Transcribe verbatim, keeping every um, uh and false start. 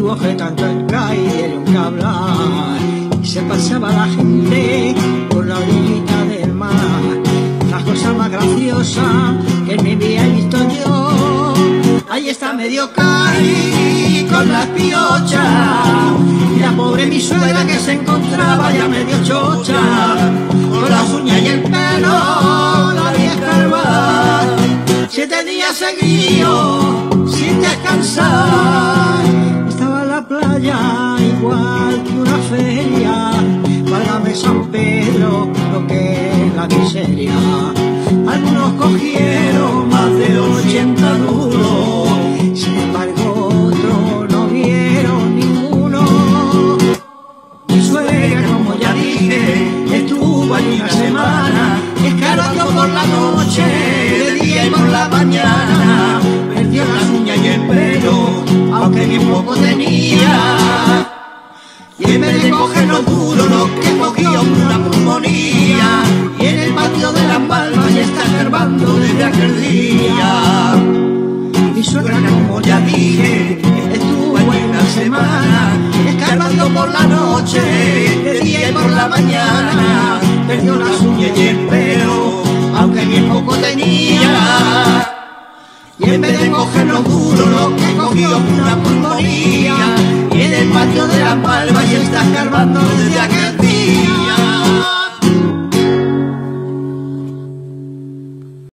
tuvo que tanto el caer un hablar y se pasaba la gente por la orillita del mar. La cosa más graciosa que en mi vida he visto yo, ahí está medio Cari con las piochas y la pobre mi suegra que se encontraba ya medio chocha, con las uñas y el pelo la vieja calva, siete días seguidos sin descansar. Estaba en la playa igual que una feria, válgame San Pedro lo que es la miseria. Algunos cogieron más de ochenta duros, sin embargo otros no vieron ninguno. Mi suegra, como ya dije, estuvo allí una semana, escarbando por la noche, de día y por la mañana. Perdió las uñas y el pelo, aunque bien poco tenía. Y en vez de coger lo duro, lo que cogió una pulmonía. Y en el patio de las Palmas ya está escarbando desde aquel día. Mi suegra, como ya dije, estuvo allí una semana, escarbando por la noche, de día y por la mañana. Perdió las uñas y el pelo, aunque bien poco tenía. Y en vez de coger lo duro, lo que cogió una pulmonía. Y en el patio de las Palmas ya está escarbando desde aquel día.